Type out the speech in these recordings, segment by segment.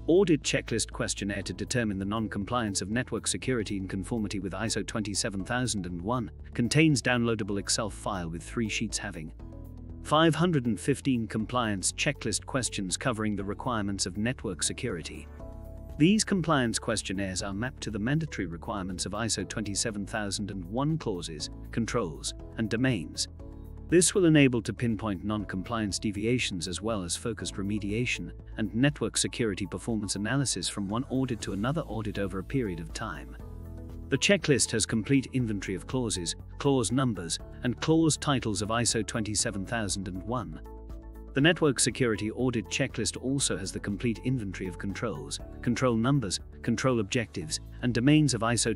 Audit Checklist Questionnaire to determine the non-compliance of network security in conformity with ISO 27001 contains downloadable Excel file with 3 sheets having 515 compliance checklist questions covering the requirements of network security. These compliance questionnaires are mapped to the mandatory requirements of ISO 27001 clauses, controls, and domains. This will enable to pinpoint non-compliance deviations as well as focused remediation and network security performance analysis from one audit to another audit over a period of time. The checklist has complete inventory of clauses, clause numbers, and clause titles of ISO 27001. The Network Security Audit Checklist also has the complete inventory of controls, control numbers, control objectives, and domains of ISO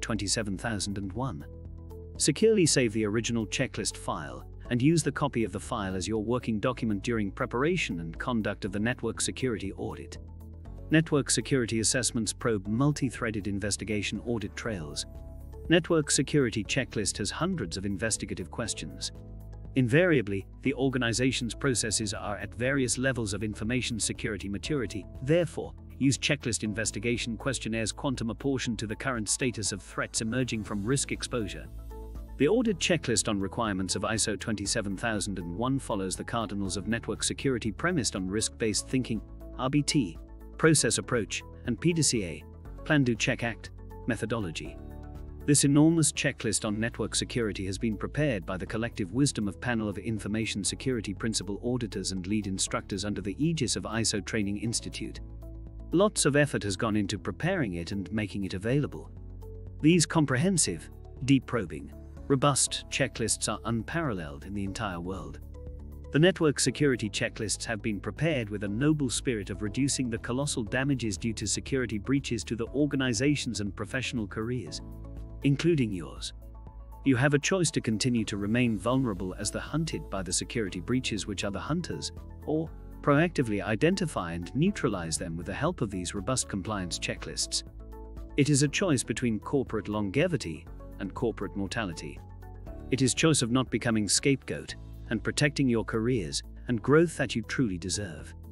27001. Securely save the original checklist file and use the copy of the file as your working document during preparation and conduct of the network security audit. Network security assessments probe multi-threaded investigation audit trails. Network Security Checklist has hundreds of investigative questions. Invariably, the organization's processes are at various levels of information security maturity, therefore, use checklist investigation questionnaires quantum apportioned to the current status of threats emerging from risk exposure. The audit checklist on requirements of ISO 27001 follows the cardinals of network security premised on risk-based thinking, RBT, process approach, and PDCA, Plan Do Check Act, methodology. This enormous checklist on network security has been prepared by the collective wisdom of panel of information security principal auditors and lead instructors under the aegis of ISO Training Institute. Lots of effort has gone into preparing it and making it available. These comprehensive, deep probing, robust checklists are unparalleled in the entire world. The network security checklists have been prepared with a noble spirit of reducing the colossal damages due to security breaches to the organizations and professional careers, including yours. You have a choice to continue to remain vulnerable as the hunted by the security breaches which are the hunters, or proactively identify and neutralize them with the help of these robust compliance checklists. It is a choice between corporate longevity and corporate mortality. It is choice of not becoming scapegoat and protecting your careers and growth that you truly deserve.